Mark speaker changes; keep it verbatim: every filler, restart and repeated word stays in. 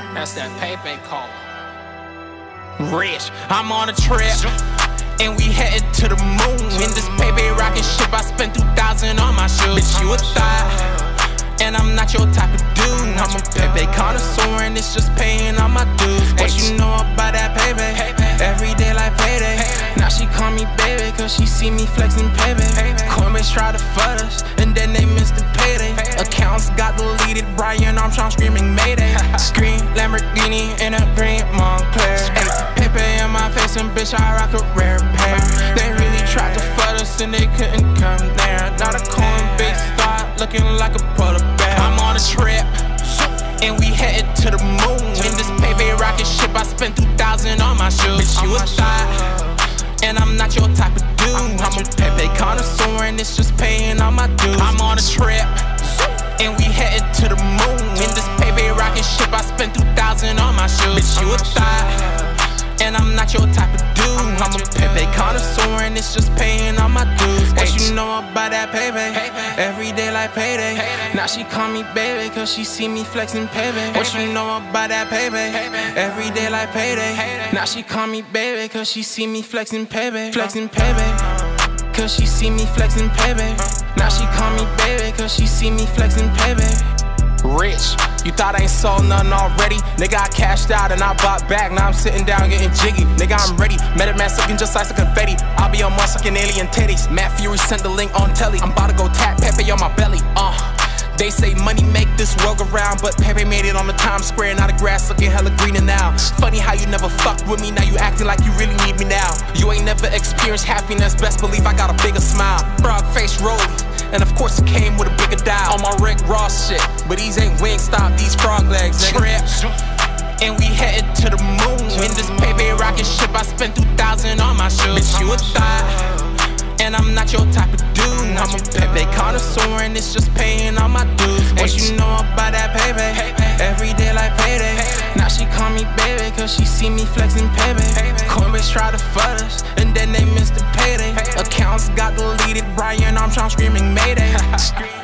Speaker 1: That's that PEPE call. Rich, I'm on a trip, and we headed to the moon. In this PEPE rocket ship, I spent two thousand on my shoes. Bitch, you a thot, and I'm not your type of dude. I'm a PEPE connoisseur, and it's just paying all my dues. What you know about that PEPE? Every day like payday. Now she call me baby, cause she see me flexing PEPE. Coinbase try to flood us, and then they missed the payday. Accounts got deleted, Brian Armstrong screaming mayday. Green Lamborghini in a green Montclair. PEPE in my face, and bitch, I rock a rare pair. They really tried to flood us, and they couldn't come there. Now the Coinbase start looking like a polar bear. I'm on a trip, and we headed to the moon. In this PEPE rocket ship, I spent two thousand on my shoes. Bitch, you a thot, and I'm not your type of dude. I'm a PEPE connoisseur, and it's just paying all my dues. I'm on a trip, and we headed to the moon. In this PEPE rocket ship, I spent two thousand on my shoes. Bitch, you a thot, and I'm not your type of dude. I'm a PEPE connoisseur, and it's just paying all my dues. What you know about that PEPE? Every day like payday. Now she call me baby, cause she see me flexing PEPE. What you know about that PEPE? Every day like payday. Now she call me baby, cause she see me flexing PEPE. Flexing PEPE, cause she see me flexing PEPE. Now she call me baby, cause she see me flexing PEPE. Rich, you thought I ain't sold nothing already? Nigga, I cashed out and I bought back. Now I'm sitting down getting jiggy. Nigga, I'm ready. Met a man sucking just like some confetti. I'll be on one sucking alien titties. Matt Furie sent the link on telly. I'm about to go tap PEPE on my belly. Uh, they say money make this world go round, but PEPE made it on the Times Square. Now the grass looking hella greener now. Funny how you never fucked with me, now you acting like you really need me now. You ain't never experienced happiness, best believe I got a bigger smile. Frog face rolling, and of course it came with a bigger dial. On my Rick Ross shit, but these ain't Wingstop, these frog legs, nigga. Trip, and we headed to the moon. In this PEPE rocket ship, I spent two thousand on my shoes. Bitch, you a thot, and I'm not your type of dude. I'm a PEPE connoisseur, and it's just paying all my dues. What you know about that PEPE? Every day like payday. Now she call me baby, cause she see me flexing PEPE. Coinbase try to flood us, and then they missed the payday. Accounts got deleted, Brian Armstrong screaming mayday.